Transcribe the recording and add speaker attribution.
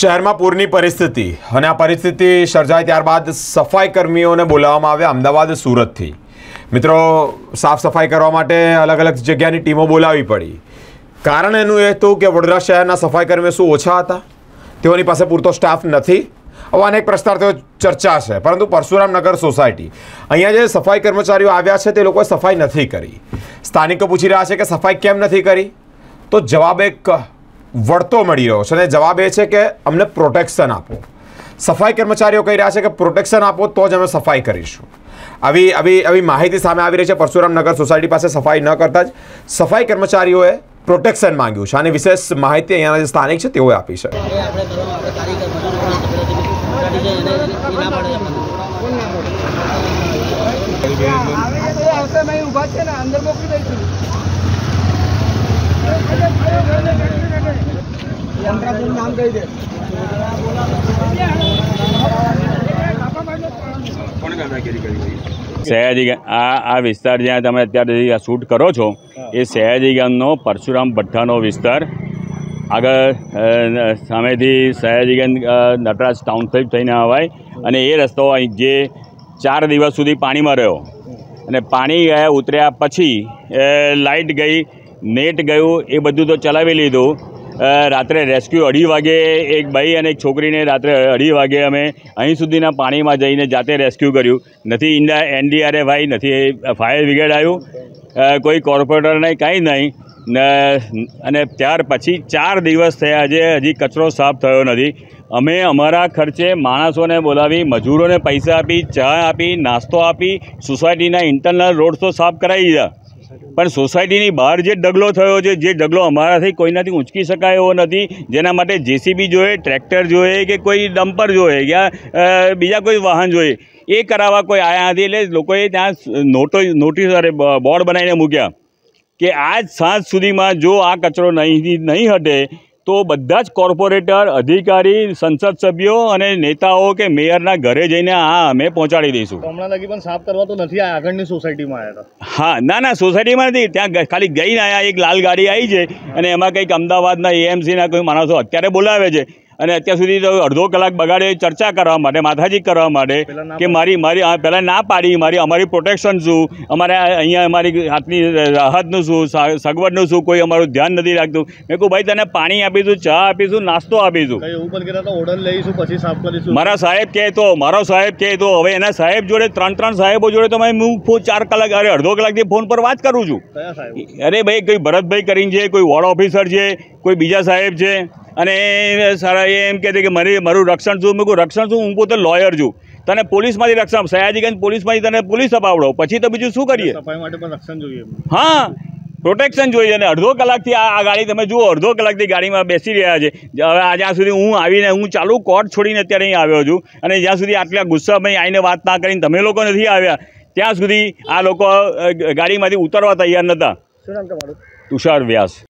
Speaker 1: શહેરમાં પૂરની પરિસ્થિતિ અને આ પરિસ્થિતિ સર્જાય ત્યારબાદ સફાઈ કર્મીઓને બોલાવવામાં આવ્યા અમદાવાદ સુરતથી। મિત્રો, સાફ સફાઈ કરવા માટે અલગ અલગ જગ્યાની ટીમો બોલાવવી પડી। કારણ એનું એ હતું કે વડોદરા શહેરના સફાઈ કર્મીઓ શું ઓછા હતા, તેઓની પાસે પૂરતો સ્ટાફ નથી। આવા અનેક પ્રશ્નો તેઓ ચર્ચા છે, પરંતુ પરશુરામનગર સોસાયટી અહીંયા જે સફાઈ કર્મચારીઓ આવ્યા છે તે લોકોએ સફાઈ નથી કરી। સ્થાનિકો પૂછી રહ્યા છે કે સફાઈ કેમ નથી કરી, તો જવાબ એક વળતો મળી રહ્યો છે અને જવાબ એ છે કે અમને પ્રોટેક્શન આપો। સફાઈ કર્મચારીઓ કહી રહ્યા છે કે પ્રોટેક્શન આપો તો જ અમે સફાઈ કરીશું। આવી માહિતી સામે આવી રહી છે। પરશુરામનગર સોસાયટી પાસે સફાઈ ન કરતા જ સફાઈ કર્મચારીઓએ પ્રોટેક્શન માંગ્યું છે અને વિશેષ માહિતી અહીંયાના જે સ્થાનિક છે તેઓએ આપી છે।
Speaker 2: સયાજી આ વિસ્તાર જ્યાં તમે અત્યારે શૂટ કરો છો એ સયાજી ગામનો પરશુરામ ભઠ્ઠાનો વિસ્તાર। આગળ સામેથી સયાજીગંજ નટરાજ ટાઉનશીપ થઈને આવાય અને એ રસ્તો જે 4 દિવસ સુધી પાણીમાં રહ્યો અને પાણી ગયા ઉતર્યા પછી લાઇટ ગઈ, નેટ ગયું, એ બધું તો ચલાવી લીધું। રાત્રે રેસ્ક્યુ 2:30 વાગે એક ભાઈ અને એક છોકરીને રાત્રે 2:30 વાગે અમે અહીં સુધીના પાણીમાં જઈને જાતે રેસ્ક્યુ કર્યું। નથી NDRF આવી, નથી ફાયર બ્રિગેડ આવ્યું, કોઈ કોર્પોરેટર નહીં, કાંઈ નહીં। અને ત્યાર પછી 4 દિવસ થયા છે, હજી કચરો સાફ થયો નથી। અમે અમારા ખર્ચે માણસોને બોલાવી, મજૂરોને પૈસા આપી, ચા આપી, નાસ્તો આપી, સોસાયટીના ઇન્ટરનલ રોડ તો સાફ કરાવી દીધા, પણ સોસાયટીની બહાર જે ડગલો થયો છે, જે ડગલો અમારાથી કોઈનાથી ઊંચકી શકાય એવો નથી, જેના માટે JCB જોઈએ, ટ્રેક્ટર જોઈએ કે કોઈ ડમ્પર જોઈએ કે બીજા કોઈ વાહન જોઈએ, એ કરાવવા કોઈ આવ્યા નથી। એટલે લોકોએ ત્યાં નોટિસ બોર્ડ બનાવીને મૂક્યા કે આજ સાંજ સુધીમાં જો આ કચરો નહીં હટે તો બધા જ કોર્પોરેટર, અધિકારી, સંસદ સભ્યો અને નેતાઓ કે મેયરના ઘરે જઈને આ અમે પહોંચાડી દઈશું।
Speaker 3: હમણાં લગી પણ સાફ કરવા તો નથી આવ્યા, આગળની સોસાયટીમાં આવ્યા હતા।
Speaker 2: હા, ના સોસાયટીમાં નથી, ત્યાં ખાલી ગઈને આવ્યા। એક લાલ ગાડી આવી છે અને એમાં કંઈક અમદાવાદના AMCના કોઈ માણસો અત્યારે બોલાવે છે અને અત્યાર સુધી તો અડધો કલાક બગાડે ચર્ચા કરવા માટે, માથાજી કરવા માટે કે મારી પહેલાં ના પાડી, અમારી પ્રોટેક્શન શું, અમારે અહીંયા અમારી હાથની રાહતનું શું, સગવડનું શું, કોઈ અમારું ધ્યાન નથી રાખતું। મેં કહું ભાઈ તને પાણી આપીશું, ચા આપીશું, નાસ્તો આપીશું,
Speaker 3: એવું પણ કહેતા તો ઓર્ડર લઈશું પછી સાફ કરીશું।
Speaker 2: મારો સાહેબ કહે તો હવે એના સાહેબ જોડે 3 સાહેબો જોડે તો હું 4 કલાક અડધો કલાકથી ફોન પર વાત કરું છું। અરે ભાઈ, કોઈ ભરતભાઈ કરીને છે, કોઈ વોર્ડ ઓફિસર છે, કોઈ બીજા સાહેબ છે, અને સારા એમ કહે છે કે મારું રક્ષણ શું? મેં કહું રક્ષણ શું, હું પોતે લોયર છું, તને પોલીસમાંથી રક્ષણ, સયાજીગંજ પોલીસમાંથી તને પોલીસ અપાવડો, પછી તો બીજું શું કરીએ?
Speaker 3: સફાઈ માટે પણ રક્ષણ જોઈએ।
Speaker 2: હા, પ્રોટેક્શન જોઈએ। અને અડધો કલાકથી આ ગાડી તમે જુઓ, અડધો કલાકથી ગાડીમાં બેસી રહ્યા છે। હવે જ્યાં સુધી હું ચાલુ કોર્ટ છોડીને અત્યારે અહીં આવ્યો છું અને જ્યાં સુધી આટલા ગુસ્સામાં આવીને વાત ના કરીને તમે લોકો નથી આવ્યા ત્યાં સુધી આ લોકો ગાડીમાંથી ઉતરવા તૈયાર નહોતા।
Speaker 3: શું નામ તમારું?
Speaker 2: તુષાર વ્યાસ।